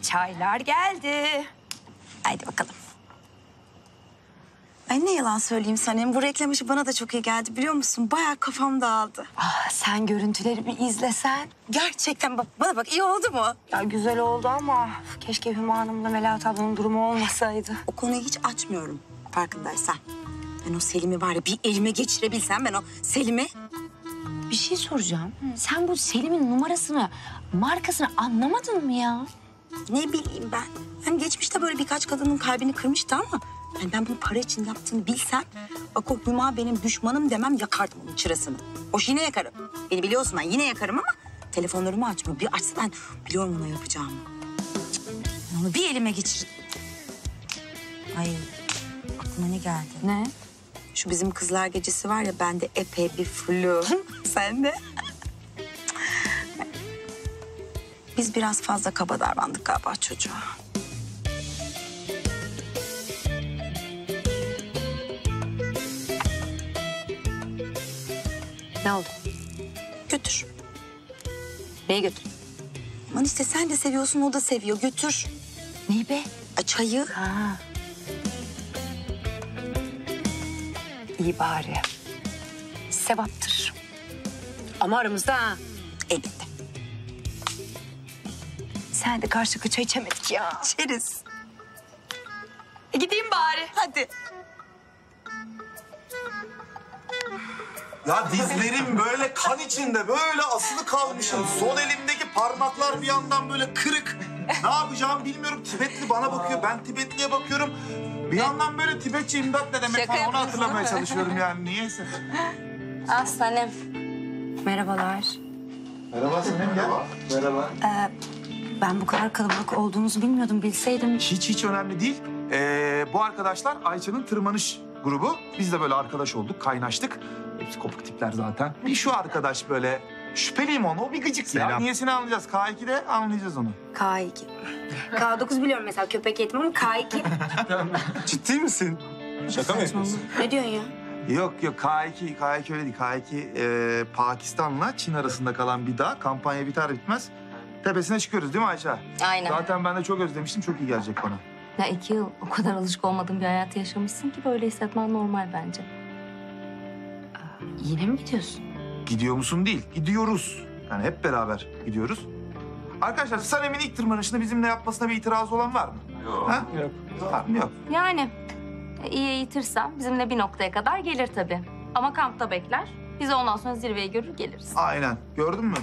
çaylar geldi. Haydi bakalım. Ay ne yalan söyleyeyim Sanem, bu reklam işi bana da çok iyi geldi biliyor musun? Bayağı kafam dağıldı. Ah, sen görüntüleri bir izlesen. Gerçekten bana bak, iyi oldu mu? Ya güzel oldu ama keşke Hüma Hanım'la Melahat ablanın durumu olmasaydı. O konuyu hiç açmıyorum farkındaysan. Ben o Selim'i var ya bir elime geçirebilsem ben o Selim'i... Bir şey soracağım. Sen bu Selim'in numarasını, markasını anlamadın mı ya? Ne bileyim ben. Hani geçmişte böyle birkaç kadının kalbini kırmıştı ama... Yani ben bunu para için yaptığını bilsem... Bak o Hüma benim düşmanım demem, yakardım onun çırasını. Hoş yine yakarım. Beni biliyorsun, ben yine yakarım ama... Telefonlarımı açmıyor. Bir açsa ben biliyorum ona yapacağımı. Onu bir elime geçir. Ay aklıma ne geldi? Ne? Şu bizim kızlar gecesi var ya, bende epey bir flu. Sen de. Biz biraz fazla kaba davrandık galiba çocuğa. Ne oldu? Götür. Neyi götür? Aman işte sen de seviyorsun, o da seviyor. Götür. Neyi be? Çayı. Ha. İyi bari. Sevaptır. Ama aramızda ha. Elbette. Sen de karşılıklı çay içemedik ya. İçeriz. Gideyim bari. Hadi. Ya dizlerim böyle kan içinde, böyle asılı kalmışım. Sol elimdeki parmaklar bir yandan böyle kırık. Ne yapacağımı bilmiyorum. Tibetli bana bakıyor, ben Tibetli'ye bakıyorum. Bir yandan böyle Tibetçe imdat ne demek falan onu hatırlamaya çalışıyorum yani niyeyse. Aslanım. Merhabalar. Merhaba Sanem, gel. Merhaba. Ben bu kadar kalabalık olduğunuzu bilmiyordum. Bilseydim. Hiç önemli değil. Bu arkadaşlar Ayça'nın tırmanış grubu. Biz de böyle arkadaş olduk, kaynaştık. Hepsi kopuk tipler zaten. Bir şu arkadaş böyle şüpheliyim onu. O bir gıcık ya. Niyesini anlayacağız. K2'de anlayacağız onu. K2. K9 biliyorum mesela köpek eğitimi ama K2. Ciddi misin? Şaka mı yapıyorsun? Ne diyorsun ya? Yok K2 öyle değil. K2 Pakistan'la Çin arasında kalan bir dağ. Kampanya biter bitmez tepesine çıkıyoruz değil mi Ayça? Aynen. Zaten ben de çok özlemiştim. Çok iyi gelecek bana. Ya 2 yıl o kadar alışık olmadığın bir hayatı yaşamışsın ki böyle hissetmen normal bence. Yine mi gidiyorsun? Gidiyor musun değil, gidiyoruz. Yani hep beraber gidiyoruz. Arkadaşlar Sanem'in ilk tırmanışını bizimle yapmasına bir itirazı olan var mı? Yok. Ha? Yok. Var mı? Yok. Yani iyi eğitirsen bizimle bir noktaya kadar gelir tabii. Ama kampta bekler. Biz ondan sonra zirveyi görür geliriz. Aynen. Gördün mü?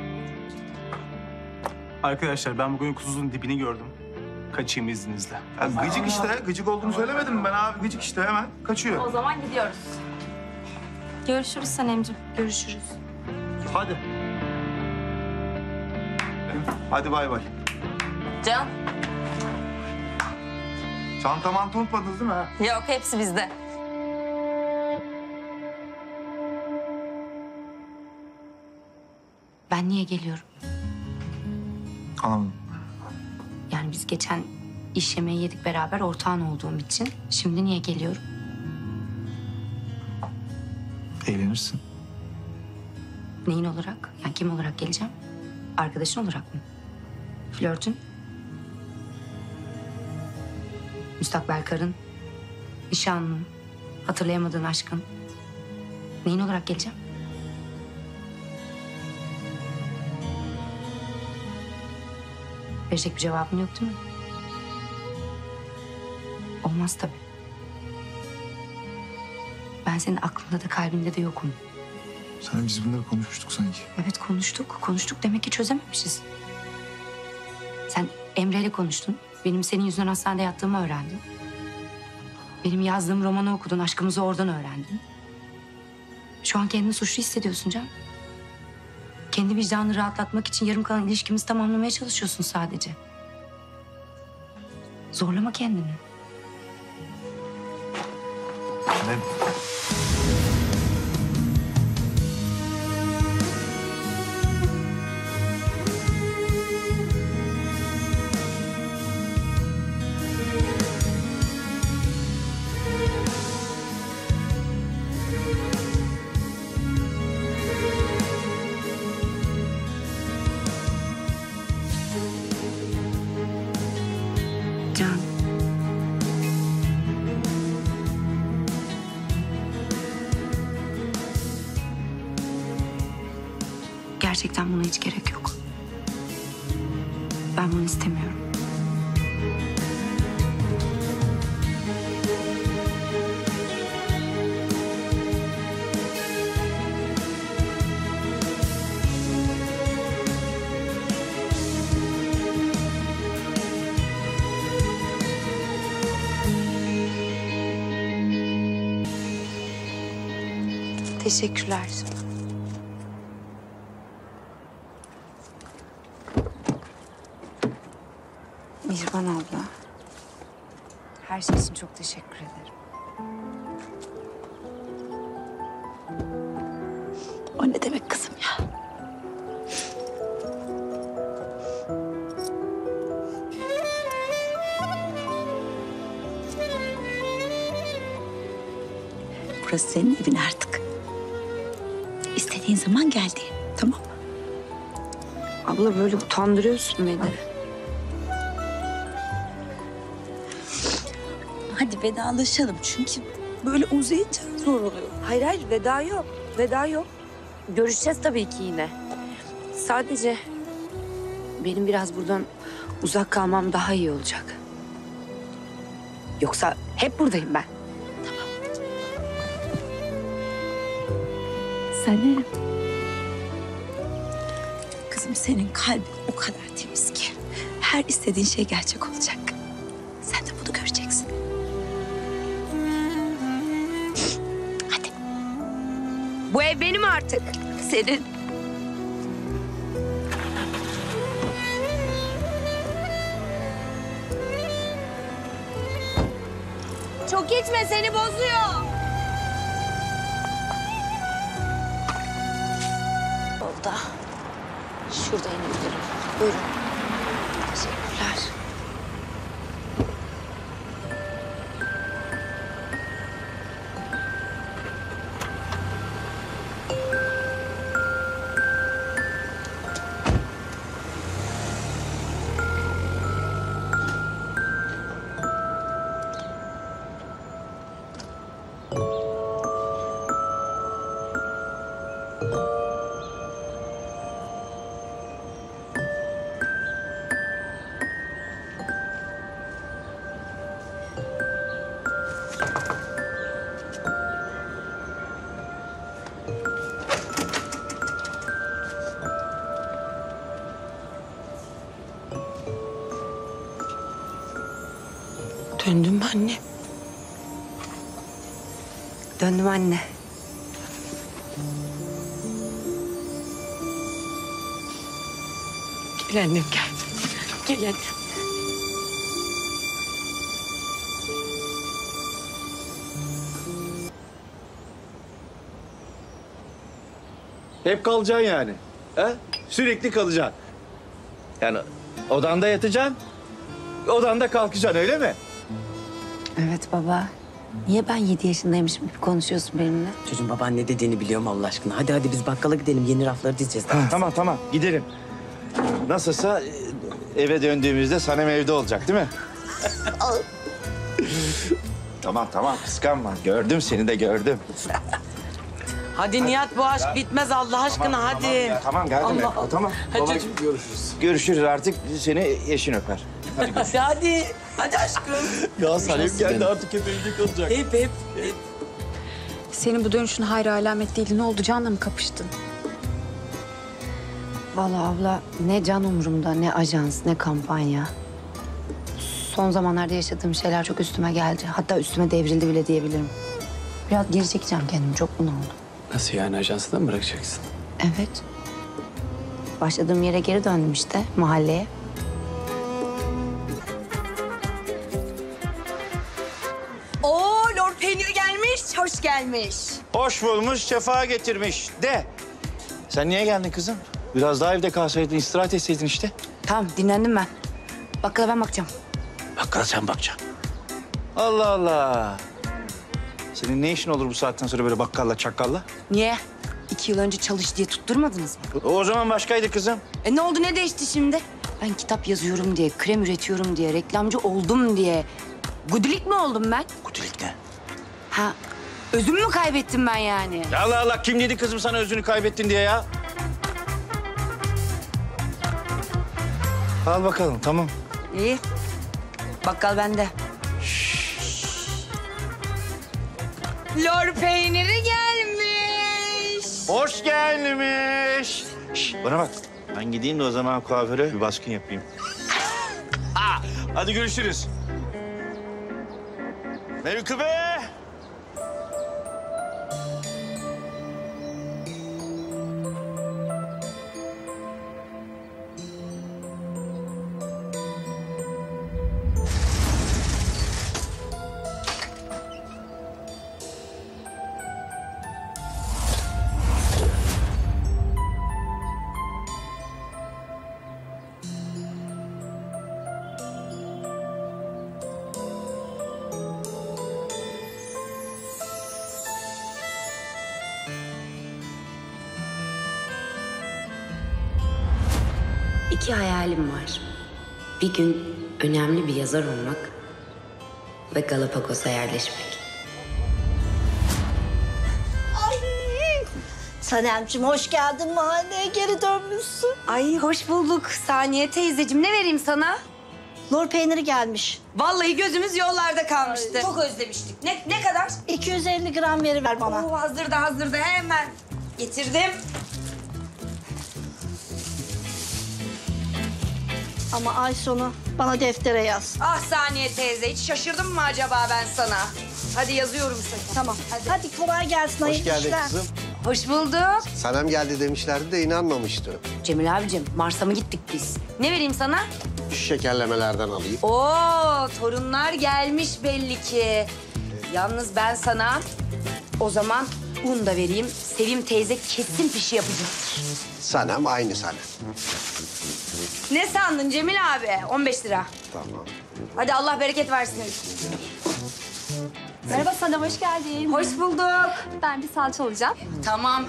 Arkadaşlar ben bugün kuzunun dibini gördüm. Kaçayım izninizle. Ya gıcık işte. Gıcık olduğunu söylemedim mi ben abi? Gıcık işte hemen kaçıyor. O zaman gidiyoruz. Görüşürüz Sanemciğim. Görüşürüz. Hadi. Hadi bay bay. Can. Çanta mantı unutmadınız değil mi? Ha? Yok hepsi bizde. Ben niye geliyorum? Anladım. Yani biz geçen iş yemeği yedik beraber, ortağın olduğum için. Şimdi niye geliyorum? Eğlenirsin. Neyin olarak? Yani kim olarak geleceğim? Arkadaşın olarak mı? Flörtün? Müstakbel karın? Nişanlın? Hatırlayamadığın aşkın? Neyin olarak geleceğim? Verecek bir cevabın yok değil mi? Olmaz tabii. Ben senin aklında da kalbinde de yokum. Sanem biz bunları konuşmuştuk sanki. Evet konuştuk. Konuştuk. Demek ki çözememişiz. Sen Emre'yle konuştun. Benim senin yüzünden hastanede yattığımı öğrendin. Benim yazdığım romanı okudun. Aşkımızı oradan öğrendin. Şu an kendini suçlu hissediyorsun Can. Kendi vicdanını rahatlatmak için yarım kalan ilişkimizi tamamlamaya çalışıyorsun sadece. Zorlama kendini. Sanem. Gerçekten buna hiç gerek yok. Ben bunu istemiyorum. Teşekkürler. Mihriban abla. Her şey için çok teşekkür ederim. O ne demek kızım ya? Burası senin evin artık. İstediğin zaman geldi. Tamam mı? Abla böyle utandırıyorsun beni. Hadi vedalaşalım çünkü böyle uzayınca zor oluyor. Hayır hayır veda yok. Veda yok. Görüşeceğiz tabii ki yine. Sadece benim biraz buradan uzak kalmam daha iyi olacak. Yoksa hep buradayım ben. Sanem. Kızım senin kalbin o kadar temiz ki her istediğin şey gerçek olacak. Sen de bunu göreceksin. Hadi. Bu ev benim artık. Senin. Çok içme seni bozuyor. Yolda. Şurada inebilirim. Buyurun. Teşekkürler. Döndün mü anne? Döndüm anne. Gel annem gel. Gel annem. Hep kalacaksın yani. He? Sürekli kalacaksın. Yani odanda yatacaksın, odanda kalkacaksın öyle mi? Evet baba. Niye ben 7 yaşındaymışım gibi konuşuyorsun benimle? Çocuğun baban ne dediğini biliyor mu Allah aşkına? Hadi hadi biz bakkala gidelim. Yeni rafları dizeceğiz. Tamam gidelim. Nasılsa eve döndüğümüzde Sanem evde olacak değil mi? tamam kıskanma. Gördüm seni de gördüm. Hadi Nihat bu aşk bitmez Allah aşkına hadi. Tamam geldim. Allah. Tamam. Hadi Baba, çocuğum. görüşürüz artık seni eşin öper. Hadi. Hadi aşkım. Ya Sanem geldi artık hep evde kalacak. Hep. Senin bu dönüşün hayra alamet değildi. Ne oldu? Canla mı kapıştın? Vallahi abla ne can umurumda, ne ajans, ne kampanya. Son zamanlarda yaşadığım şeyler çok üstüme geldi. Hatta üstüme devrildi bile diyebilirim. Biraz geri çekeceğim kendimi. Çok bunaldım. Nasıl yani ajansını mı bırakacaksın? Evet. Başladığım yere geri döndüm işte, mahalleye. Oo, Lord Peynir gelmiş, hoş gelmiş. Hoş bulmuş, sefa getirmiş de. Sen niye geldin kızım? Biraz daha evde kalsaydın, istirahat etseydin işte. Tamam, dinlendim ben. Bakkala ben bakacağım. Bakkala sen bakacaksın. Allah Allah. Senin ne işin olur bu saatten sonra böyle bakkalla, çakkalla? Niye? 2 yıl önce çalış diye tutturmadınız mı? O zaman başkaydı kızım. Ne oldu, ne değişti şimdi? Ben kitap yazıyorum diye, krem üretiyorum diye, reklamcı oldum diye... Gudilik mi oldum ben? Kutulik ne? Ha, özümü mü kaybettim ben yani? Allah Allah, kim dedi kızım sana özünü kaybettin diye ya? Al bakalım, tamam. İyi. Bakkal bende. Lor peyniri gelmiş. Hoş gelmiş. Şş, bana bak. Ben gideyim de o zaman kuaföre bir baskın yapayım. Hadi görüşürüz. Mevkı be! İki hayalim var. Bir gün önemli bir yazar olmak ve Galapagos'a yerleşmek. Sanemciğim hoş geldin, mahalleye geri dönmüşsün. Ay hoş bulduk Saniye teyzeciğim. Ne vereyim sana? Lor peyniri gelmiş. Vallahi gözümüz yollarda kalmıştı. Çok özlemiştik. Ne kadar? 250 gram veriver bana. Oo, hazırda hemen. Getirdim. Ama ay sonu bana deftere yaz. Ah Saniye teyze, hiç şaşırdım mı acaba ben sana? Hadi yazıyorum sana. Tamam. Hadi kolay gelsin. Hoş geldin işler. kızım. Hoş bulduk. Sanem geldi demişlerdi de inanmamıştım. Cemil abicim, Mars'a mı gittik biz? Ne vereyim sana? Şu şekerlemelerden alayım. Oo, torunlar gelmiş belli ki. Yalnız ben sana o zaman un da vereyim. Sevim teyze kesin pişi yapacaktır. Sanem aynı Sanem. Ne sandın Cemil abi? 15 lira. Tamam. Hadi Allah bereket versin. Merhaba sana, hoş geldin. Hoş bulduk. Ben bir salça alacağım. Tamam.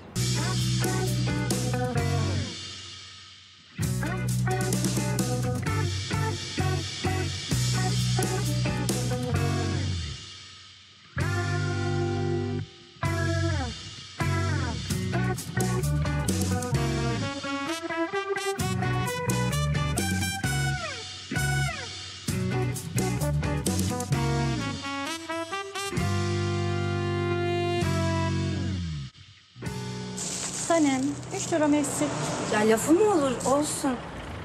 Sanem 3 lira eksik. Ya lafı mı olur? Olsun.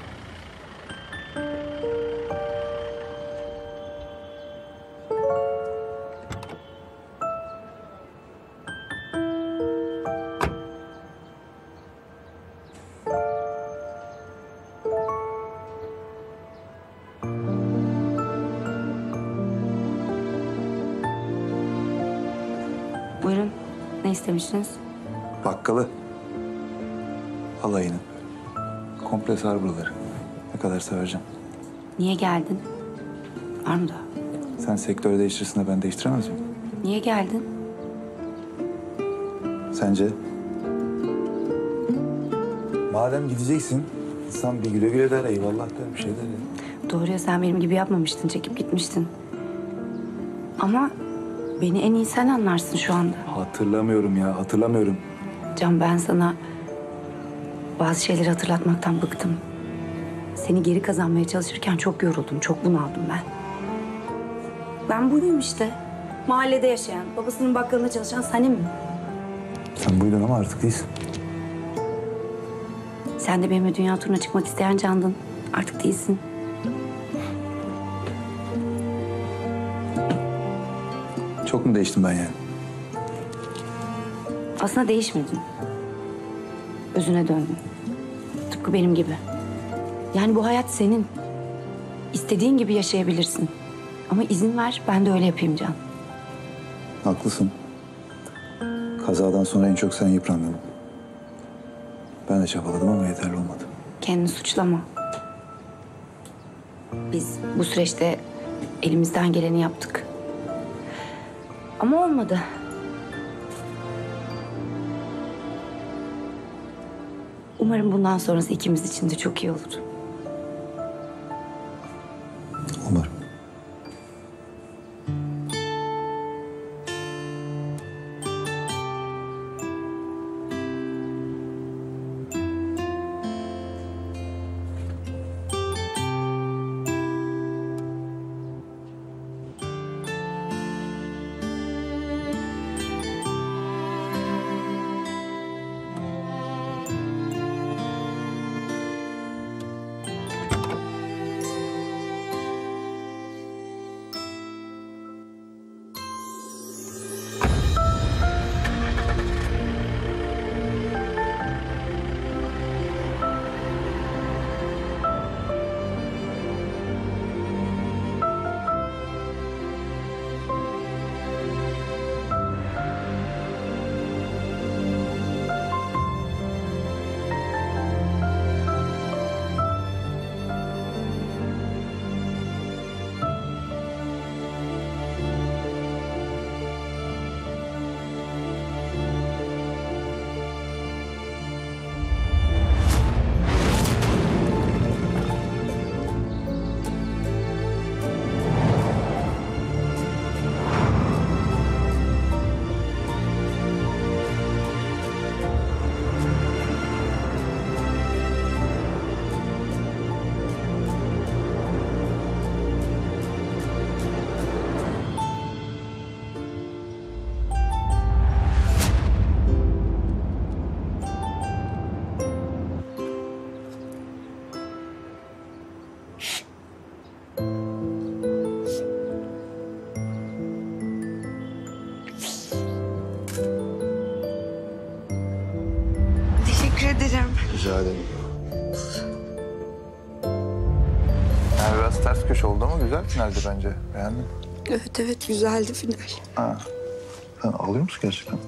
Buyurun, ne istemiştiniz? Bakkalı. Alayını. Komple sar buraları. Ne kadarsa vereceğim. Niye geldin? Var mı daha? Sen sektör değiştirsin de ben değiştiremez miyim? Niye geldin? Sence? Madem gideceksin, insan bir güle güle der, eyvallah der, bir şey der ya. Doğru ya, sen benim gibi yapmamıştın, çekip gitmiştin. Ama beni en iyi sen anlarsın şu anda. Hatırlamıyorum ya, hatırlamıyorum. Can, ben sana bazı şeyleri hatırlatmaktan bıktım. Seni geri kazanmaya çalışırken çok yoruldum, çok bunaldım ben. Ben buyum işte. Mahallede yaşayan, babasının bakkalında çalışan Sanem. Sen buydun ama artık değilsin. Sen de benimle dünya turuna çıkmak isteyen Can'dın. Artık değilsin. Çok mu değiştim ben yani? Aslında değişmedin. Özüne döndün. Tıpkı benim gibi. Yani bu hayat senin. İstediğin gibi yaşayabilirsin. Ama izin ver, ben de öyle yapayım Can. Haklısın. Kazadan sonra en çok sen yıprandın. Ben de çabaladım ama yeterli olmadı. Kendini suçlama. Biz bu süreçte elimizden geleni yaptık. Ama olmadı. Umarım bundan sonrası ikimiz için de çok iyi olur. Umarım. Rica ederim. Yani biraz ters köşe oldu ama güzel finaldi bence. Beğendin mi? Evet güzeldi final. Ha. Sen ağlıyor musun gerçekten?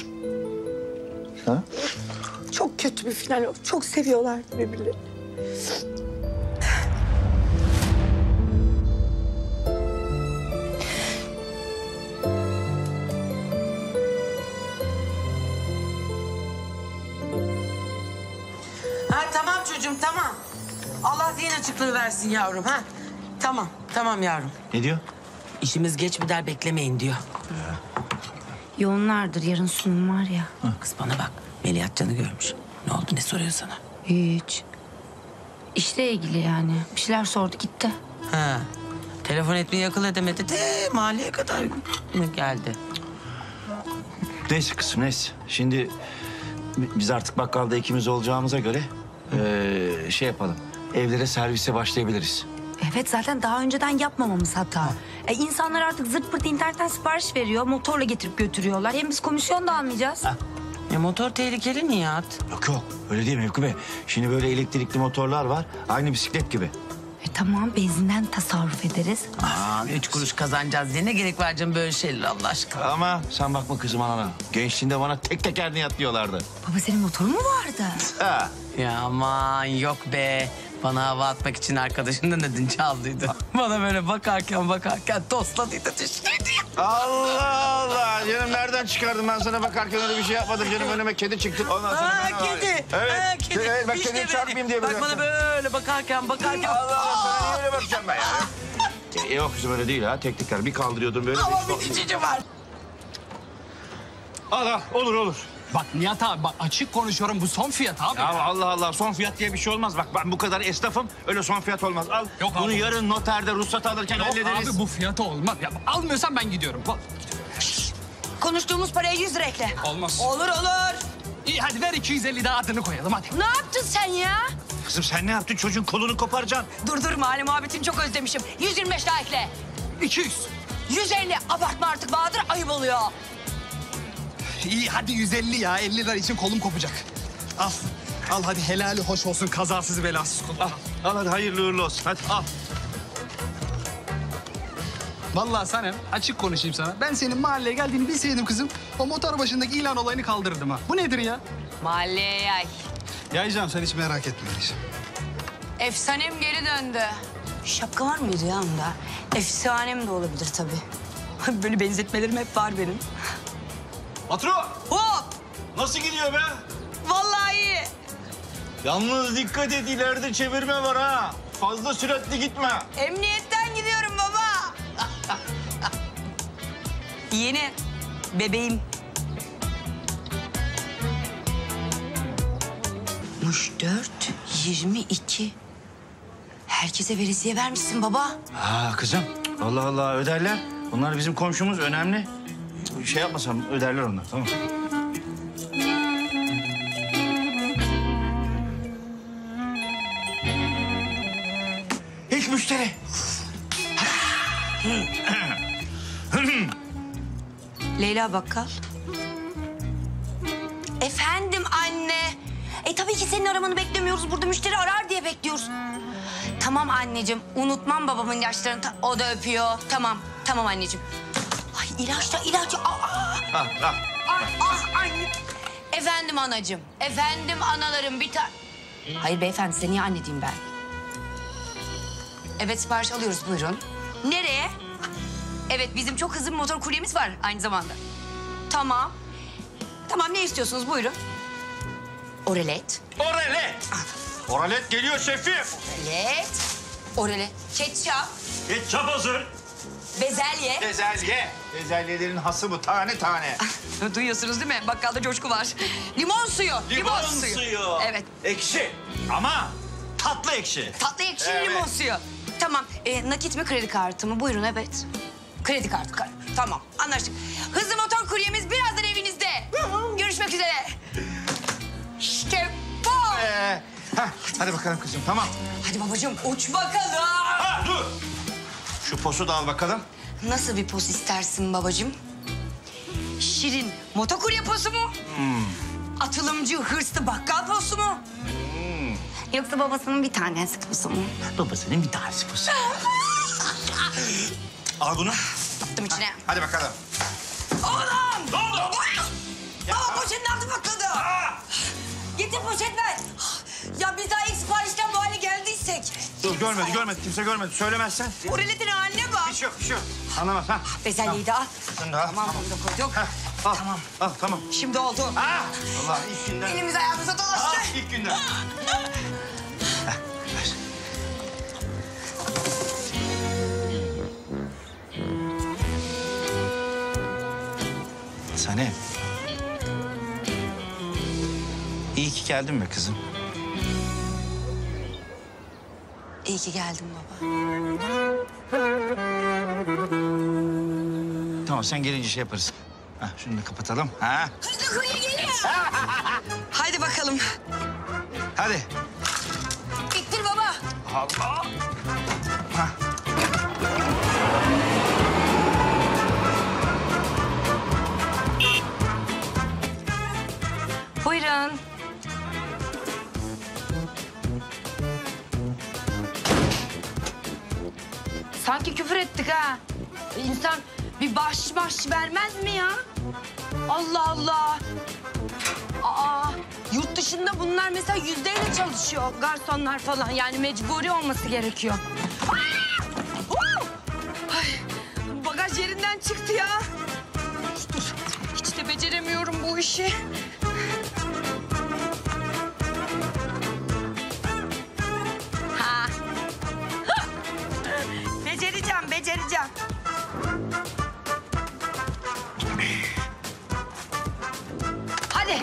Ha? Çok kötü bir final oldu. Çok seviyorlardı birbirlerini. Ha tamam çocuğum tamam. Allah zihin açıklığı versin yavrum ha. Tamam yavrum. Ne diyor? İşimiz geç bir der beklemeyin diyor. Yoğunlardır, yarın sunum var ya. Kız bana bak Melihat Can'ı görmüş. Ne oldu ne soruyor sana? Hiç. İşle ilgili yani. Bir şeyler sordu gitti. Ha. Telefon etmeyi akıl edemedi de mahalleye kadar mı geldi? Neyse kızım neyse. Şimdi biz artık bakkalda ikimiz olacağımıza göre şey yapalım. Evlere servise başlayabiliriz. Evet zaten daha önceden yapmamamız hata. İnsanlar artık zırt pırt internetten sipariş veriyor. Motorla getirip götürüyorlar. Hem biz komisyon da almayacağız. Motor tehlikeli Nihat. Yok öyle değil Mevku Bey. Şimdi böyle elektrikli motorlar var. Aynı bisiklet gibi. Tamam benzinden tasarruf ederiz. Aa, 3 kuruş kazanacağız diye ne gerek var canım böyle şeyler Allah aşkına. Ama sen bakma kızım anana. Gençliğinde bana tek teker Nihat diyorlardı. Baba senin motorun mu vardı? Ha. Ya aman yok be. Bana hava atmak için arkadaşından ödünç aldıydı. Bana böyle bakarken tosladıydı düştüydü. Allah Allah. Canım nereden çıkardım ben sana bakarken öyle bir şey yapmadım. Canım önüme kedi çıktı. Ondan sonra Kedi. Evet. Kedi. Evet, ben İşte kediyi çarpmayayım diye bak böyle bana böyle bakarken. Allah Allah. Sana niye öyle bakacağım ben ya? Yok kızım öyle değil ha. Tek teker bir kaldırıyordum böyle. Ama bir içici var. Al olur. Bak Nihat abi bak açık konuşuyorum bu son fiyat abi. Ya Allah son fiyat diye bir şey olmaz. Bak ben bu kadar esnafım öyle son fiyat olmaz. Al. Yok bunu abi. yarın noterde ruhsat alırken Yok hallederiz. abi bu fiyata olmaz. Ya almıyorsan ben gidiyorum. Bak, Konuştuğumuz paraya 100 lira ekle. olmaz. Olur. İyi hadi ver 250 daha adını koyalım hadi. Ne yaptın sen ya? Kızım sen ne yaptın? Çocuğun kolunu koparacaksın. Dur mahalle muhabbetini çok özlemişim. 125 daha ekle. 200. 150 abartma artık Bahadır ayıp oluyor. İyi hadi 150 ya 50 lira için kolum kopacak. Al. Al hadi helali hoş olsun kazasız belasız kullan. Al hadi hayırlı uğurlu olsun. Hadi al. Vallahi Sanem açık konuşayım sana. Ben senin mahalleye geldiğini bilseydim kızım o motor başındaki ilan olayını kaldırırdım ha. Bu nedir ya? Mahalleye yay. Yayacağım sen hiç merak etme Yayacağım. Efsanem geri döndü. Şapka var mıydı ya onda? Efsanem de olabilir tabii. Böyle benzetmelerim hep var benim. Patron Hop! nasıl gidiyor be? Vallahi iyi. Yalnız dikkat et ileride çevirme var ha. Fazla süratli gitme. Emniyetten gidiyorum baba. Yeni bebeğim. Muş 4, 22. Herkese veresiye vermişsin baba. Ha kızım Allah Allah öderler. Bunlar bizim komşumuz önemli. Şey yapmasam öderler onlar tamam. Hiç müşteri. Leyla Bakkal. Efendim anne. Tabii ki senin aramanı beklemiyoruz. Burada müşteri arar diye bekliyoruz. Tamam anneciğim. Unutmam babamın yaşlarını. O da öpüyor. Tamam anneciğim. Ay ilaç. Anne. Efendim anacığım. Efendim analarım bir tane. Hayır beyefendi size niye anne diyeyim ben? Evet sipariş alıyoruz buyurun. Nereye? Evet bizim çok hızlı bir motor kuryemiz var aynı zamanda. Tamam ne istiyorsunuz buyurun. Oralet. Oralet geliyor şefim. Oralet. Ketçap. Ketçap hazır. Bezelye. Bezelyelerin hası bu tane. Duyuyorsunuz değil mi? Bakkalda coşku var. Limon suyu. Evet. Ekşi ama tatlı ekşi. Tatlı ekşili Evet. limon suyu. Tamam. Nakit mi kredi kartı mı? Buyurun evet. Kredi kartı. Tamam anlaştık. Hızlı motor kuryemiz birazdan evinizde. Görüşmek üzere. İşte bu. Hadi bakalım kızım tamam. Hadi babacığım uç bakalım. Ha dur. Şu posu da al bakalım. Nasıl bir pos istersin babacığım? Şirin motokurye posu mu? Atılımcı hırslı bakkal posu mu? Yoksa babasının bir tanesi pusu mu? Babasının bir tanesi pusu. Al bunu. Attım içine. Hadi bakalım. Oğlum! Ne oldu? Baba poşetin altı patladı. Getir poşet ver. Ya biz daha ilk siparişten bu hale geldiysek. Dur görmedi. Kimse görmedi. Söylemezsen. Ureletin haline bak. Bir şey yok. Anlamaz ha. Bezelyeyi de al. Şunu da al. Tamam bunu da koyduk. Al. Tamam. Al tamam. Şimdi oldu. Allah ilk günden. Elimiz ayağımıza dolaştı. İlk günden. Sanem. İyi ki geldin be kızım. İyi ki geldin baba. Tamam sen gelince şey yaparız. Ha, şunu da kapatalım. Ha? Hızlı kurye geliyor. Haydi bakalım. Hadi. İttir baba. Allah. Ha. Buyurun. Sanki küfür ettik ha. İnsan bir baş vermez mi ya? Allah Allah. Aa, yurt dışında bunlar mesela yüzdeyle çalışıyor. Garsonlar falan yani mecburi olması gerekiyor. Ay, bagaj yerinden çıktı ya. Dur, hiç de beceremiyorum bu işi. Ha. Becereceğim. Hadi.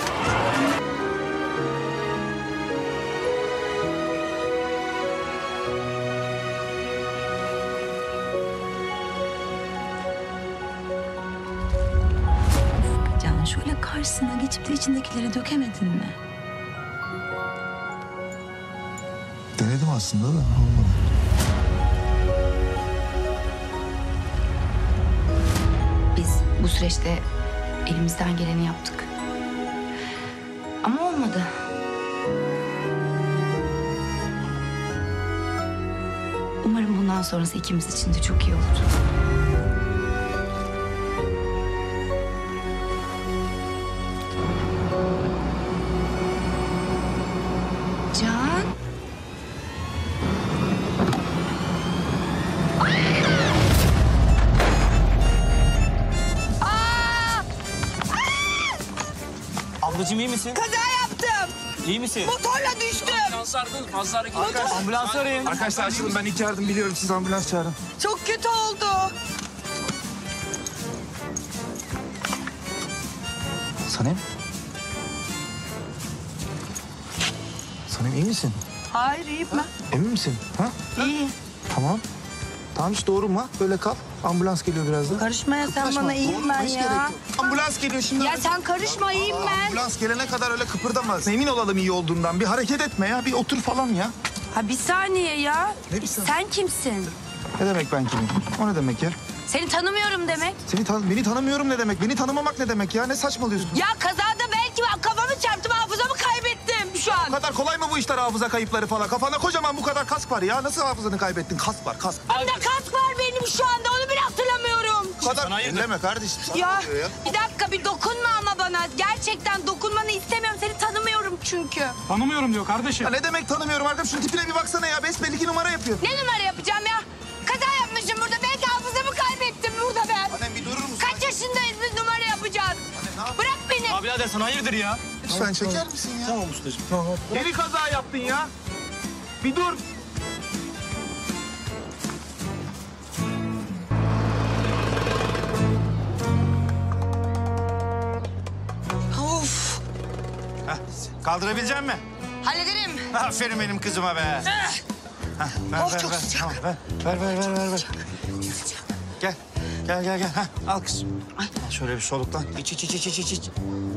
Can şöyle karşısına geçip de içindekileri dökemedin mi? Denedim aslında da olmadı. Biz bu süreçte elimizden geleni yaptık. Ama olmadı. Umarım bundan sonrası ikimiz için de çok iyi olur. Can. Ablacığım iyi misin? Kaza yaptım. İyi misin? Motorla düştüm. Ambulans arayın. Arkadaşlar açılın, ben ilk yardım biliyorum. Siz ambulans çağırın. Çok kötü oldu. Sanem? Sanem iyi misin? Hayır iyiyim ben. Emin misin? Ha? İyi. Tamam. Tamam hiç doğrulma. Böyle kal. Ambulans geliyor birazdan. Karışma ya sen Karışma. bana iyiyim ben Hiç gerek ya. yok. Ambulans geliyor şimdi. Ya sen karışma iyiyim ben. Ambulans gelene kadar öyle kıpırdamaz. Emin olalım iyi olduğundan. Bir hareket etme ya. Bir otur falan ya. Ha bir saniye ya. Ne bir saniye? Sen kimsin? Ne demek ben kimim? O ne demek ya? Seni tanımıyorum demek. Beni tanımıyorum ne demek? Beni tanımamak ne demek ya? Ne saçmalıyorsun? Ya kazada belki kafamı çarptım, hafızamı kaybettim şu an. Bu kadar kolay mı bu işler, hafıza kayıpları falan? Kafanda kocaman bu kadar kask var ya. Nasıl hafızanı kaybettin? Kask var, kask. Bende kask var benim şu anda, onu bile hatırlamıyorum. Bu kadar elleme kardeşim. Sana Ya oluyor ya. bir dakika, bir dokunma ama bana. Gerçekten dokunmanı istemiyorum. Seni tanımıyorum çünkü. Tanımıyorum diyor kardeşim. Ya ne demek tanımıyorum arkadaşım? Şunun tipine bir baksana ya. Besbelli ki numara yapıyor. Ne numara yapacağım ya? Kaza yapmışım burada. Belki hafızamı kaybettim burada ben. Annem bir durur musun? Kaç yaşındayız biz, numara yapacağız? Bırak beni. Abi birader sen hayırdır ya? Lütfen çeker misin ya? Tamam ustacığım. Tamam. Geri kaza yaptın ya. Bir dur. Of. Hah, kaldırabilecek misin? Hallederim. Aferin benim kızıma be. Hah, ver, Of, ver, çok ver. sıcak. Tamam, ver. Gel. Hah, al kızım. Al şöyle bir soluklan. İç.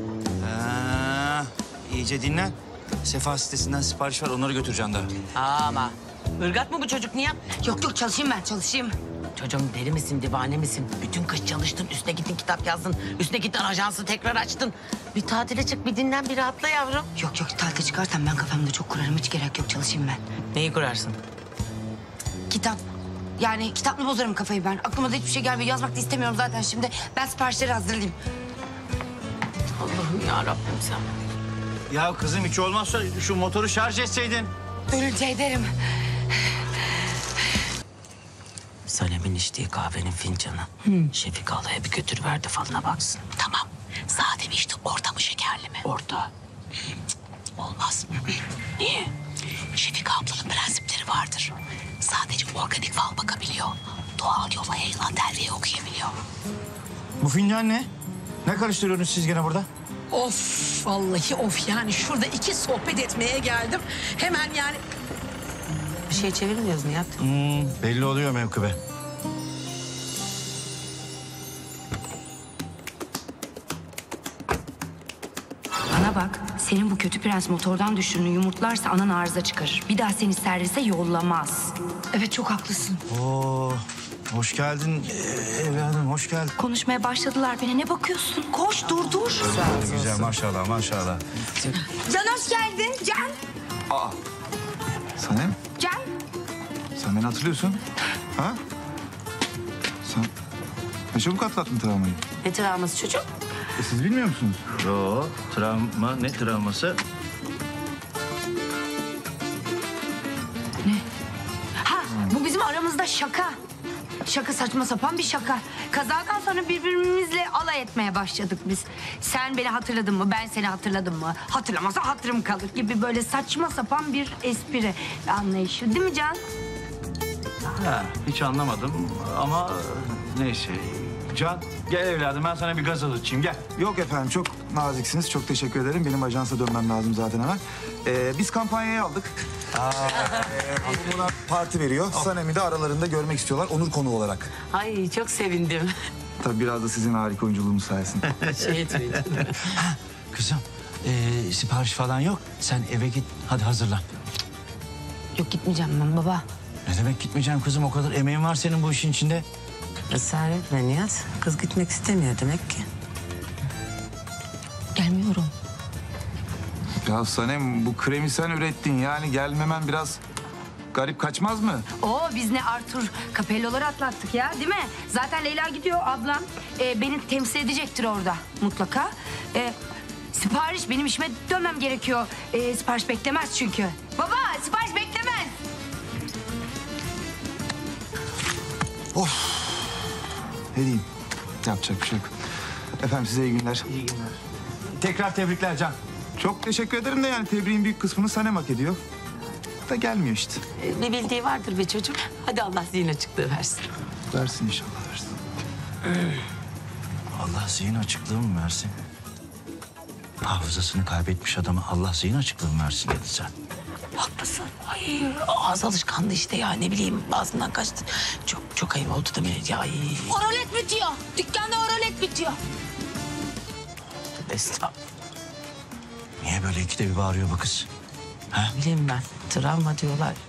İyice dinlen. Sefa sitesinden sipariş var, onları götüreceksin daha. Ama ırgat mı bu çocuk niye? Yok çalışayım ben, çalışayım. Çocuğum deli misin, divane misin? Bütün kış çalıştın, üstüne gittin kitap yazdın. Üstüne gittin ajansı tekrar açtın. Bir tatile çık, bir dinlen, bir rahatla yavrum. Yok yok, tatil çıkarsam ben kafamda çok kurarım. Hiç gerek yok, çalışayım ben. Neyi kurarsın? Kitap. Yani kitapla bozarım kafayı ben. Aklıma da hiçbir şey gelmiyor. Yazmak da istemiyorum zaten şimdi. Ben siparişleri hazırlayayım. Allah'ım ya Rabbim sen. Ya kızım hiç olmazsa şu motoru şarj etseydin. Ölünce ederim. Sanem'in içtiği kahvenin fincanı. Şefik ablaya bir götürüver de falına baksın. Tamam. Sade mi işte orta mı şekerli mi? Orada. Olmaz. Niye? Şefik ablanın prensipleri vardır. Sadece organik fal bakabiliyor. Doğal yolla yayılan dergiyi okuyabiliyor. Bu fincan ne? Ne karıştırıyorsunuz siz gene burada? Of vallahi of yani şurada iki sohbet etmeye geldim. Hemen yani... Bir şey çevirmiyoruz Nihat. Belli oluyor mevkıbe. Bana bak, senin bu kötü prens motordan düştüğünü yumurtlarsa anan arıza çıkarır. Bir daha seni servise yollamaz. Evet, çok haklısın. Oo, hoş geldin evladım, hoş geldin. Konuşmaya başladılar beni. Ne bakıyorsun? Koş, dur. Güzel, maşallah, maşallah. Can hoş geldin. Can. Sanem, Can. sen beni hatırlıyorsun. Ha? Sen ne çabuk atlattın travmayı. Ne travması çocuk? Siz bilmiyor musunuz? Yo, travma, ne travması? Ha, bu bizim aramızda şaka. Şaka, saçma sapan bir şaka. Kazadan sonra birbirimizle alay etmeye başladık biz. Sen beni hatırladın mı, ben seni hatırladım mı? Hatırlamazsa hatırım kalır gibi böyle saçma sapan bir espri anlayışı. Değil mi Can? Ha, hiç anlamadım ama neyse. Can, gel evladım, ben sana bir gazoz açayım, gel. Yok efendim, çok naziksiniz. Çok teşekkür ederim. Benim ajansa dönmem lazım zaten hemen. Biz kampanyayı aldık. Buna parti veriyor. Sanem'i de aralarında görmek istiyorlar onur konuğu olarak. Ay çok sevindim. Tabii biraz da sizin harika oyunculuğunuz sayesinde. Şey etmeyeceğim. Kızım, sipariş falan yok. Sen eve git, hadi hazırlan. Yok, gitmeyeceğim ben baba. Ne demek gitmeyeceğim kızım, o kadar emeğin var senin bu işin içinde. Israr etme Nihat. Kız gitmek istemiyor demek ki. Gelmiyorum. Ya Sanem, bu kremi sen ürettin. Yani gelmemen biraz garip kaçmaz mı? Biz ne Arthur Capello'ları atlattık ya, değil mi? Zaten Leyla gidiyor, ablam. Beni temsil edecektir orada mutlaka. Sipariş, benim işime dönmem gerekiyor. Sipariş beklemez çünkü. Baba, sipariş beklemez. Ne diyeyim? Yapacak bir şey yok. Efendim size iyi günler. İyi günler. Tekrar tebrikler Can. Çok teşekkür ederim de yani tebriğin büyük kısmını Sanem hak ediyor. Da gelmiyor işte. Bir bildiği vardır be çocuğum. Hadi Allah zihin açıklığı versin. Versin inşallah, versin. Allah zihin açıklığı mı versin? Hafızasını kaybetmiş adama Allah zihin açıklığı mı versin dedi sen? Haklısın. Ay, ağız alışkanlığı işte ya ne bileyim ağzından kaçtı. Çok ayıp oldu da beni ya. Oralet bitiyor. Dükkanda oralet bitiyor. Estağfurullah. Niye böyle ikide bir bağırıyor bu kız? Ha? Bileyim ben. Travma diyorlar.